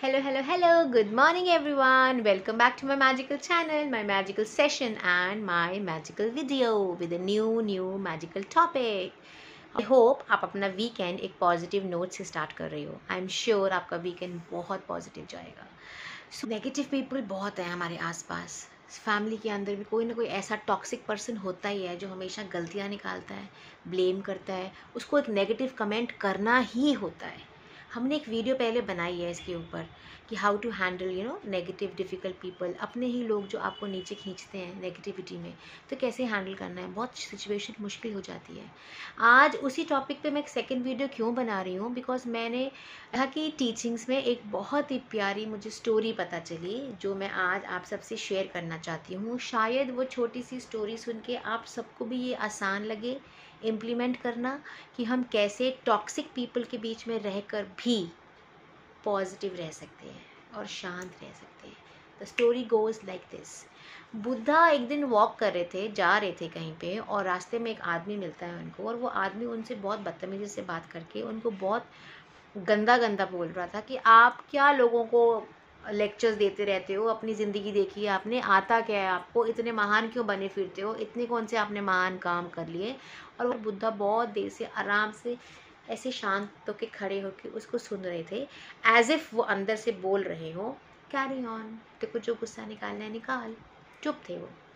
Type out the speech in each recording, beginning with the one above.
Hello. Good morning, everyone. Welcome back to my magical channel, my magical session, and my magical video with a new magical topic. I hope आप अपना weekend एक positive note से start कर रही हो. I am sure आपका weekend बहुत positive जाएगा. सो नेगेटिव पीपल बहुत है हमारे आसपास. फैमिली के अंदर भी कोई ना कोई ऐसा टॉक्सिक पर्सन होता ही है जो हमेशा गलतियाँ निकालता है, ब्लेम करता है. उसको एक नेगेटिव कमेंट करना ही होता है. हमने एक वीडियो पहले बनाई है इसके ऊपर कि how to handle negative difficult people. अपने ही लोग जो आपको नीचे खींचते हैं नेगेटिविटी में, तो कैसे हैंडल करना है. बहुत सिचुएशन मुश्किल हो जाती है. आज उसी टॉपिक पे मैं एक सेकंड वीडियो क्यों बना रही हूँ, बिकॉज मैंने यहाँ की टीचिंग्स में एक बहुत ही प्यारी मुझे स्टोरी पता चली जो मैं आज आप सबसे शेयर करना चाहती हूँ. शायद वो छोटी सी स्टोरी सुन के आप सबको भी ये आसान लगे इम्प्लीमेंट करना कि हम कैसे टॉक्सिक पीपल के बीच में रहकर भी पॉजिटिव रह सकते हैं और शांत रह सकते हैं. The story goes like this. Buddha एक दिन वॉक कर रहे थे, जा रहे थे कहीं पे, और रास्ते में एक आदमी मिलता है उनको, और वो आदमी उनसे बहुत बदतमीजी से बात करके उनको बहुत गंदा बोल रहा था कि आप क्या लोगों को लेक्चर्स देते रहते हो, अपनी ज़िंदगी देखिए आपने, आता क्या है आपको, इतने महान क्यों बने फिरते हो, इतने कौन से आपने महान काम कर लिए. और वो बुद्धा बहुत देर से आराम से ऐसे शांत होकर खड़े होकर उसको सुन रहे थे, एज इफ़ वो अंदर से बोल रहे हो कैरी ऑन, तेरे को जो गुस्सा निकालना है निकाल. चुप थे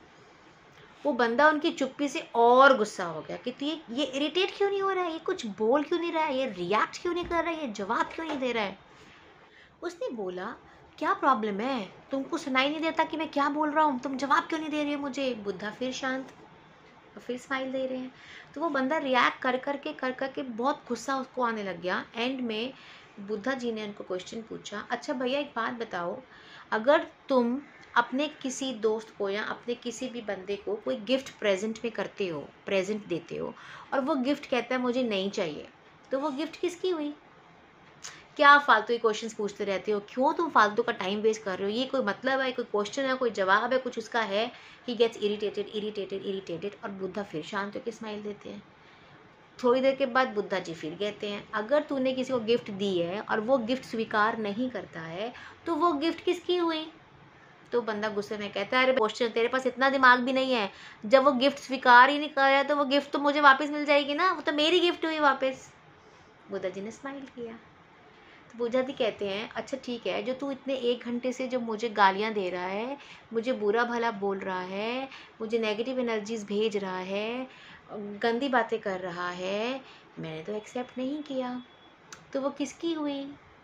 वो बंदा उनकी चुप्पी से और गुस्सा हो गया कि तू ये इरिटेट क्यों नहीं हो रहा है, ये कुछ बोल क्यों नहीं रहा है, ये रिएक्ट क्यों नहीं कर रहा है, ये जवाब क्यों नहीं दे रहा है. उसने बोला क्या प्रॉब्लम है, तुमको सुनाई नहीं देता कि मैं क्या बोल रहा हूँ, तुम जवाब क्यों नहीं दे रही हो मुझे. बुद्धा फिर शांत, फिर स्माइल दे रहे हैं. तो वो बंदा रिएक्ट कर करके बहुत गुस्सा उसको आने लग गया. एंड में बुद्धा जी ने उनको क्वेश्चन पूछा, अच्छा भैया एक बात बताओ, अगर तुम अपने किसी दोस्त को या अपने किसी भी बंदे को कोई गिफ्ट प्रेजेंट देते हो, और वो गिफ्ट कहता है मुझे नहीं चाहिए, तो वो गिफ्ट किसकी हुई. क्या फालतू के क्वेश्चंस पूछते रहते हो, क्यों तुम फालतू का टाइम वेस्ट कर रहे हो, ये कोई मतलब है, कोई क्वेश्चन है, कोई जवाब है, कुछ उसका है. He gets irritated. और बुद्धा फिर शांत होकर स्माइल देते हैं. थोड़ी देर के बाद बुद्धा जी फिर कहते हैं, अगर तूने किसी को गिफ्ट दी है और वो गिफ्ट स्वीकार नहीं करता है, तो वो गिफ्ट किसकी हुई. तो बंदा गुस्से में कहता है, अरे क्वेश्चन, तेरे पास इतना दिमाग भी नहीं है, जब वो गिफ्ट स्वीकार ही नहीं कर रहा है तो वो गिफ्ट तो मुझे वापस मिल जाएगी ना, वो तो मेरी गिफ्ट हुई वापस. बुद्धा जी ने स्माइल किया. बुद्धा जी कहते हैं, अच्छा ठीक है, जो तू इतने 1 घंटे से जो मुझे गालियाँ दे रहा है, मुझे बुरा भला बोल रहा है, मुझे नेगेटिव एनर्जीज भेज रहा है, गंदी बातें कर रहा है, मैंने तो एक्सेप्ट नहीं किया, तो वो किसकी हुई.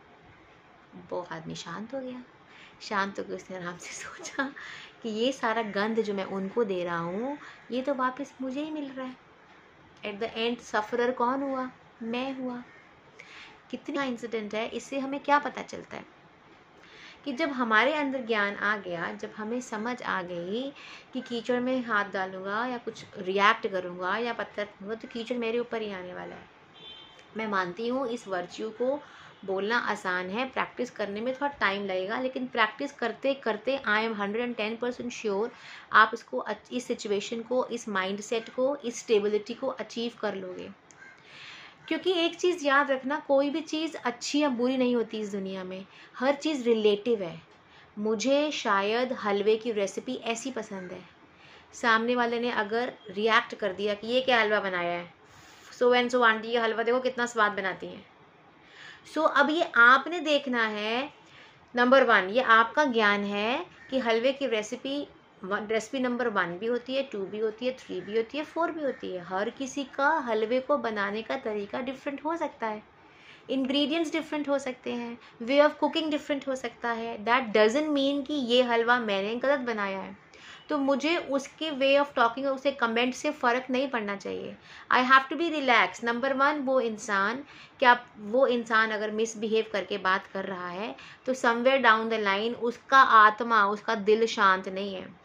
वो आदमी शांत हो गया. शांत होकर उसने आराम से सोचा कि ये सारा गंद जो मैं उनको दे रहा हूँ, ये तो वापस मुझे ही मिल रहा है. एट द एंड सफ़रर कौन हुआ, मैं हुआ. कितना इंसिडेंट है, इससे हमें क्या पता चलता है कि जब हमारे अंदर ज्ञान आ गया, जब हमें समझ आ गई कि कीचड़ में हाथ डालूंगा या कुछ रिएक्ट करूंगा या पत्थर दूंगा तो कीचड़ मेरे ऊपर ही आने वाला है. मैं मानती हूँ इस वर्च्यू को बोलना आसान है, प्रैक्टिस करने में थोड़ा टाइम लगेगा, लेकिन प्रैक्टिस करते करते आई एम 110% श्योर आप इसको, इस सिचुएशन को, इस माइंडसेट को, इस स्टेबिलिटी को अचीव कर लोगे. क्योंकि एक चीज़ याद रखना, कोई भी चीज़ अच्छी या बुरी नहीं होती इस दुनिया में, हर चीज़ रिलेटिव है. मुझे शायद हलवे की रेसिपी ऐसी पसंद है, सामने वाले ने अगर रिएक्ट कर दिया कि ये क्या हलवा बनाया है, सो एंड सो आंटी ये हलवा देखो कितना स्वाद बनाती हैं. सो अब ये आपने देखना है, नंबर 1 ये आपका ज्ञान है कि हलवे की रेसिपी नंबर 1 भी होती है, 2 भी होती है, 3 भी होती है, 4 भी होती है. हर किसी का हलवे को बनाने का तरीका डिफरेंट हो सकता है, इंग्रेडिएंट्स डिफरेंट हो सकते हैं, वे ऑफ कुकिंग डिफरेंट हो सकता है. दैट डजंट मीन कि ये हलवा मैंने गलत बनाया है, तो मुझे उसके वे ऑफ टॉकिंग, उसे कमेंट से फ़र्क नहीं पड़ना चाहिए. I have to be relax. Number 1 वो इंसान अगर मिसबिहेव करके बात कर रहा है तो समवेयर डाउन द लाइन उसका आत्मा, उसका दिल शांत नहीं है.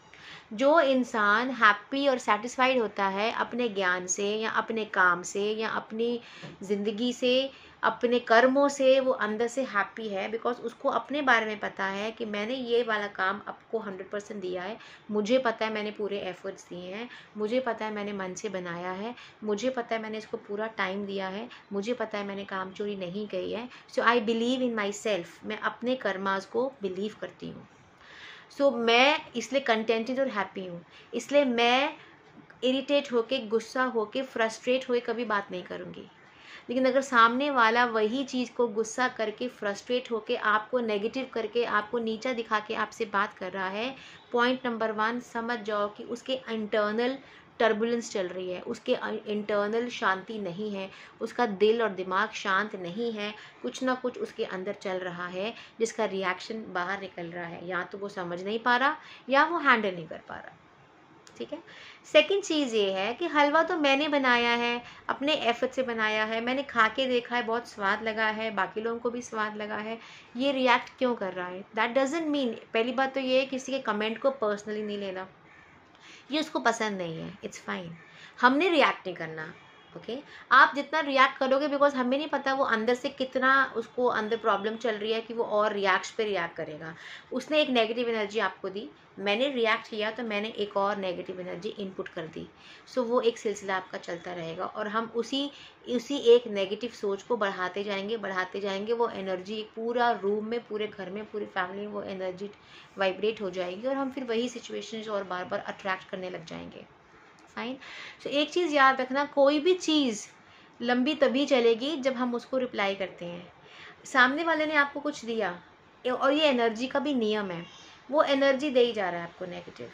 जो इंसान हैप्पी और सेटिस्फाइड होता है अपने ज्ञान से या अपने काम से या अपनी ज़िंदगी से, अपने कर्मों से, वो अंदर से हैप्पी है, बिकॉज उसको अपने बारे में पता है कि मैंने ये वाला काम आपको 100% दिया है, मुझे पता है मैंने पूरे एफर्ट्स दिए हैं, मुझे पता है मैंने मन से बनाया है, मुझे पता है मैंने इसको पूरा टाइम दिया है, मुझे पता है मैंने काम चोरी नहीं की है। So I believe in my self, मैं अपने कर्मास को बिलीव करती हूँ। सो मैं इसलिए कंटेंटेड और हैप्पी हूँ, इसलिए मैं इरिटेट होके, गुस्सा होके, फ्रस्ट्रेट होके कभी बात नहीं करूँगी। लेकिन अगर सामने वाला वही चीज़ को गुस्सा करके, फ्रस्ट्रेट होके, आपको नेगेटिव करके, आपको नीचा दिखा के आपसे बात कर रहा है, पॉइंट नंबर 1 समझ जाओ कि उसके इंटरनल टर्बुलेंस चल रही है, उसके इंटरनल शांति नहीं है, उसका दिल और दिमाग शांत नहीं है, कुछ ना कुछ उसके अंदर चल रहा है जिसका रिएक्शन बाहर निकल रहा है, या तो वो समझ नहीं पा रहा या वो हैंडल नहीं कर पा रहा। ठीक है। सेकंड चीज़ ये है कि हलवा तो मैंने बनाया है, अपने एफर्ट से बनाया है, मैंने खा के देखा है, बहुत स्वाद लगा है, बाकी लोगों को भी स्वाद लगा है, ये रिएक्ट क्यों कर रहा है, दैट डजंट मीन, पहली बात तो ये है किसी के कमेंट को पर्सनली नहीं लेना, ये उसको पसंद नहीं है, इट्स फाइन, हमने रिएक्ट नहीं करना। ओके आप जितना रिएक्ट करोगे, बिकॉज हमें नहीं पता वो अंदर से कितना उसको अंदर प्रॉब्लम चल रही है कि वो और रिएक्ट पे रिएक्ट करेगा। उसने एक नेगेटिव एनर्जी आपको दी, मैंने रिएक्ट किया तो मैंने एक और नेगेटिव एनर्जी इनपुट कर दी। सो वो एक सिलसिला आपका चलता रहेगा और हम उसी एक नेगेटिव सोच को बढ़ाते जाएंगे, वो एनर्जी पूरा रूम में, पूरे घर में, पूरी फैमिली में वो एनर्जी वाइब्रेट हो जाएगी और हम फिर वही सिचुएशंस और बार बार अट्रैक्ट करने लग जाएंगे। फाइन। सो एक चीज़ याद रखना, कोई भी चीज़ लंबी तभी चलेगी जब हम उसको रिप्लाई करते हैं। सामने वाले ने आपको कुछ दिया और ये एनर्जी का भी नियम है, वो एनर्जी दे ही जा रहा है आपको नेगेटिव,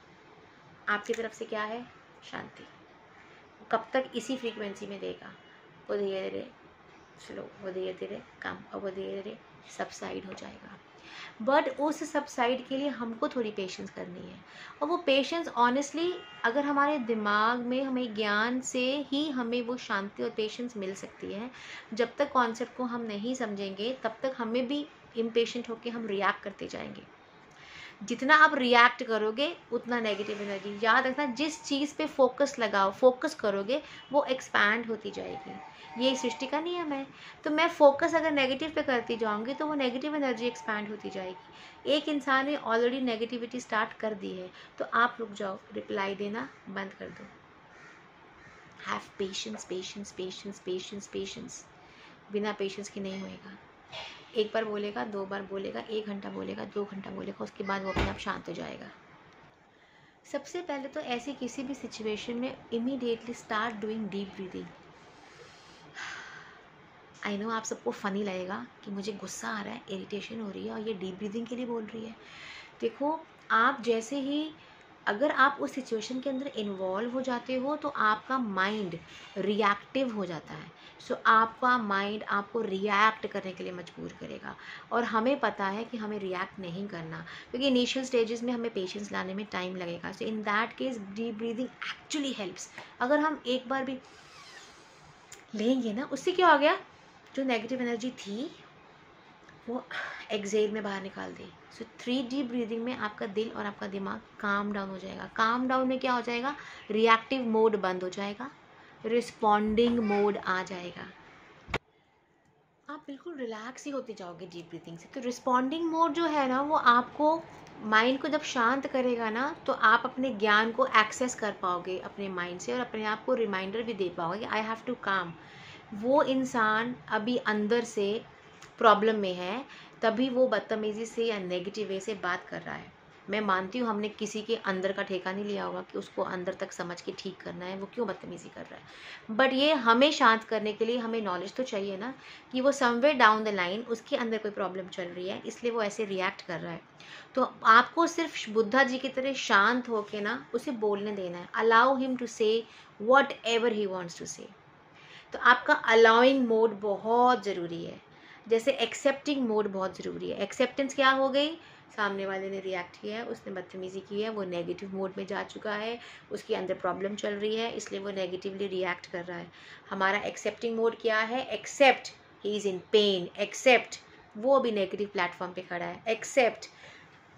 आपकी तरफ से क्या है, शांति। कब तक इसी फ्रीक्वेंसी में देगा, वो धीरे धीरे स्लो, वो धीरे धीरे कम और वो धीरे धीरे सबसाइड हो जाएगा। बट उस सबसाइड के लिए हमको थोड़ी पेशेंस करनी है, और वो पेशेंस ऑनेस्टली अगर हमारे दिमाग में, हमें ज्ञान से ही हमें वो शांति और पेशेंस मिल सकती है। जब तक कॉन्सेप्ट को हम नहीं समझेंगे तब तक हमें भी इम्पेशेंट होकर हम रिएक्ट करते जाएंगे। जितना आप रिएक्ट करोगे उतना नेगेटिव एनर्जी, याद रखना, जिस चीज़ पे फोकस लगाओ, फोकस करोगे, वो एक्सपैंड होती जाएगी। ये सृष्टि का नियम है। तो मैं फोकस अगर नेगेटिव पे करती जाऊंगी तो वो नेगेटिव एनर्जी एक्सपैंड होती जाएगी। एक इंसान ने ऑलरेडी नेगेटिविटी स्टार्ट कर दी है तो आप रुक जाओ, रिप्लाई देना बंद कर दो। Have patience, patience, patience, patience, patience. बिना पेशेंस के नहीं होएगा। एक बार बोलेगा, 2 बार बोलेगा, 1 घंटा बोलेगा, 2 घंटा बोलेगा, उसके बाद वो अपने आप शांत हो जाएगा। सबसे पहले तो ऐसी किसी भी सिचुएशन में immediately start doing deep breathing. I know आप सबको फ़नी लगेगा कि मुझे गुस्सा आ रहा है, इरिटेशन हो रही है और ये डीप ब्रीदिंग के लिए बोल रही है। देखो, आप जैसे ही अगर आप उस सिचुएशन के अंदर इन्वॉल्व हो जाते हो तो आपका माइंड रिएक्टिव हो जाता है। सो आपका माइंड आपको रिएक्ट करने के लिए मजबूर करेगा, और हमें पता है कि हमें रिएक्ट नहीं करना, क्योंकि इनिशियल स्टेजेस में हमें पेशेंस लाने में टाइम लगेगा। So in that case deep breathing actually helps. अगर हम एक बार भी लेंगे ना, उससे क्या हो गया, जो नेगेटिव एनर्जी थी वो एक्सेल में बाहर निकाल दी। सो 3 डीप ब्रीदिंग में आपका दिल और आपका दिमाग काम डाउन हो जाएगा। काम डाउन में क्या हो जाएगा, रिएक्टिव मोड बंद हो जाएगा, रिस्पॉन्डिंग मोड आ जाएगा। आप बिल्कुल रिलैक्स ही होते जाओगे डीप ब्रीथिंग से। तो रिस्पॉन्डिंग मोड जो है ना, वो आपको माइंड को जब शांत करेगा ना, तो आप अपने ज्ञान को एक्सेस कर पाओगे अपने माइंड से, और अपने आप को रिमाइंडर भी दे पाओगे आई हैव टू काम। वो इंसान अभी अंदर से प्रॉब्लम में है, तभी वो बदतमीज़ी से या नेगेटिव वे से बात कर रहा है। मैं मानती हूँ हमने किसी के अंदर का ठेका नहीं लिया होगा कि उसको अंदर तक समझ के ठीक करना है, वो क्यों बदतमीज़ी कर रहा है। बट ये हमें शांत करने के लिए हमें नॉलेज तो चाहिए ना, कि वो समवेयर डाउन द लाइन उसके अंदर कोई प्रॉब्लम चल रही है, इसलिए वो ऐसे रिएक्ट कर रहा है। तो आपको सिर्फ बुद्धा जी की तरह शांत होके ना उसे बोलने देना है। Allow him to say whatever he wants to say. तो आपका अलाउइंग मोड बहुत ज़रूरी है, जैसे एक्सेप्टिंग मोड बहुत ज़रूरी है। एक्सेप्टेंस क्या हो गई, सामने वाले ने रिएक्ट किया है, उसने बदतमीज़ी की है, वो नेगेटिव मोड में जा चुका है, उसके अंदर प्रॉब्लम चल रही है, इसलिए वो नेगेटिवली रिएक्ट कर रहा है। हमारा एक्सेप्टिंग मोड क्या है, accept he is in pain, accept वो भी नेगेटिव प्लेटफॉर्म पे खड़ा है, एक्सेप्ट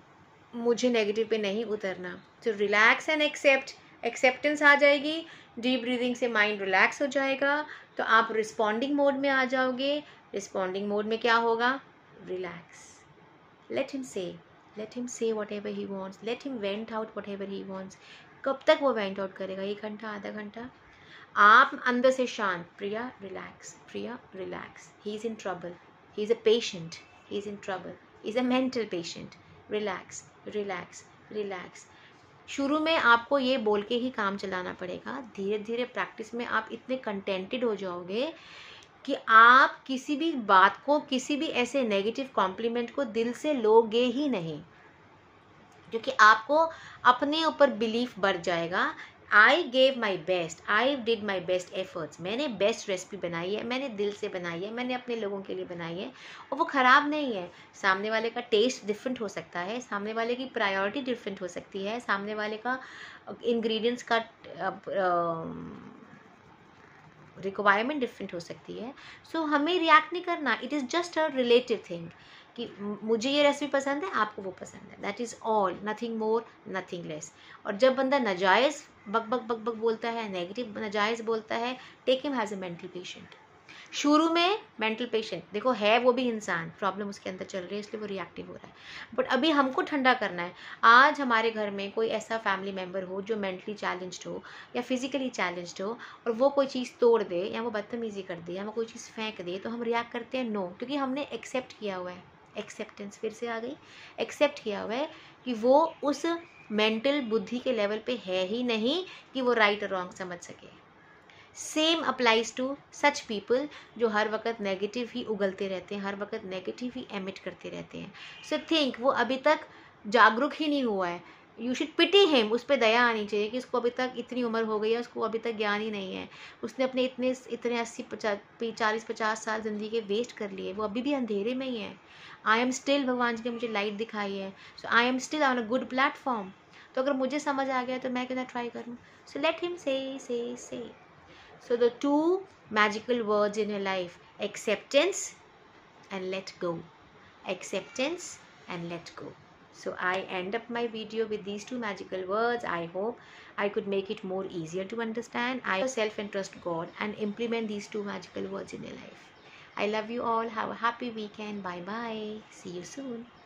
मुझे नेगेटिव पे नहीं उतरना। तो रिलैक्स एंड एक्सेप्ट, एक्सेप्टेंस आ जाएगी, डीप ब्रीदिंग से माइंड रिलैक्स हो जाएगा, तो आप रिस्पॉन्डिंग मोड में आ जाओगे। रिस्पॉन्डिंग मोड में क्या होगा? Relax. Let him say, let him say whatever he wants, let him vent out whatever he wants। कब तक वो वेंट आउट करेगा? 1 घंटा, आधा घंटा? आप अंदर से शांत, Priya relax, Priya relax, he is in trouble, he is a patient, he is in trouble, he is a mental patient, relax relax relax. शुरू में आपको ये बोल के ही काम चलाना पड़ेगा, धीरे धीरे प्रैक्टिस में आप इतने कंटेंटेड हो जाओगे कि आप किसी भी बात को, किसी भी ऐसे नेगेटिव कॉम्प्लीमेंट को दिल से लोगे ही नहीं, क्योंकि आपको अपने ऊपर बिलीफ बढ़ जाएगा। I gave my best, I did my best efforts, मैंने बेस्ट रेसिपी बनाई है, मैंने दिल से बनाई है, मैंने अपने लोगों के लिए बनाई है, और वो ख़राब नहीं है। सामने वाले का टेस्ट डिफरेंट हो सकता है, सामने वाले की प्रायोरिटी डिफरेंट हो सकती है, सामने वाले का इंग्रेडिएंट्स का रिक्वायरमेंट डिफरेंट हो सकती है। सो हमें रिएक्ट नहीं करना, it is just a relative thing कि मुझे ये रेसिपी पसंद है, आपको वो पसंद है, that is all, nothing more nothing less. और जब बंदा नाजायज़ बक बक बक बक बोलता है, नेगेटिव नाजायज़ बोलता है, take him has a mental patient. शुरू में मेंटल पेशेंट, देखो है वो भी इंसान, प्रॉब्लम उसके अंदर चल रही है, इसलिए वो रिएक्टिव हो रहा है, बट अभी हमको ठंडा करना है। आज हमारे घर में कोई ऐसा फैमिली मेम्बर हो जो मेंटली चैलेंज्ड हो या फिजिकली चैलेंज्ड हो, और वो कोई चीज़ तोड़ दे या वो बदतमीज़ी कर दे या वो कोई चीज़ फेंक दे, तो हम रिएक्ट करते हैं नो, क्योंकि हमने एक्सेप्ट किया हुआ है। एक्सेप्टेंस फिर से आ गई, एक्सेप्ट किया हुआ है कि वो उस मेंटल बुद्धि के लेवल पे है ही नहीं कि वो राइट और रॉन्ग समझ सके। Same applies to such people जो हर वक्त नेगेटिव ही उगलते रहते हैं, हर वक्त नेगेटिव ही एमिट करते रहते हैं। सो थिंक वो अभी तक जागरूक ही नहीं हुआ है। यू शुड पिटी हिम, उस पर दया आनी चाहिए कि उसको अभी तक इतनी उम्र हो गई है, उसको अभी तक ज्ञान ही नहीं है, उसने अपने इतने इतने 40-50 साल ज़िंदगी के वेस्ट कर लिए, वो अभी भी अंधेरे में ही है। आई एम स्टिल, भगवान जी ने मुझे लाइट दिखाई है, so I am still on a good platform. तो अगर मुझे समझ आ गया तो मैं क्यों ना ट्राई करूँ? So let him say. So the two magical words in your life, acceptance and let go. Acceptance and let go. So I end up my video with these two magical words. I hope I could make it more easier to understand. I yourself and trust God and implement these two magical words in your life. I love you all. Have a happy weekend. Bye bye. See you soon.